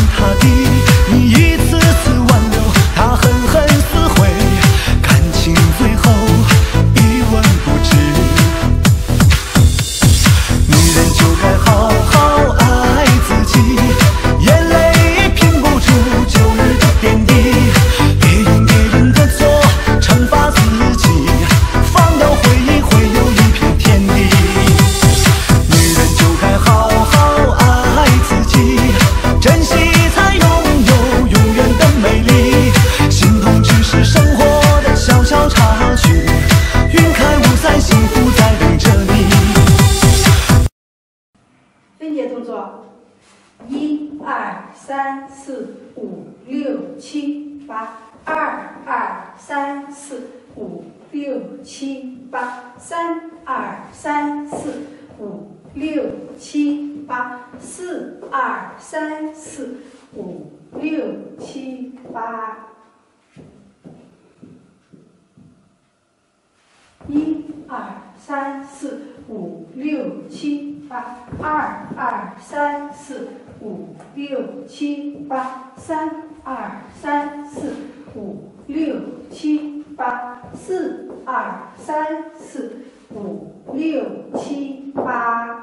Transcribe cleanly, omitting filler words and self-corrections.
他的，你一次次挽留，他狠狠撕毁，感情最后一文不值。女人就该好好爱自己，眼泪拼不住旧日的点滴，别用别人的错惩罚自己，放掉回忆会有一片天地。女人就该好好爱自己，珍惜才拥有永远的美丽，心痛只是生活的小小插曲，云开雾散，幸福在等着你。 分解动作：1、2、3、4、5、6、7、8。2、3、4、5、6、7、8。3、3、4、5、6、7、8。4、3、4、5、6、7、8。1、2、3、4、5、6、7、8。2、3、4、5、6、7、8。3、3、4、5、6、7、8。4、3、4、5、6、7、8。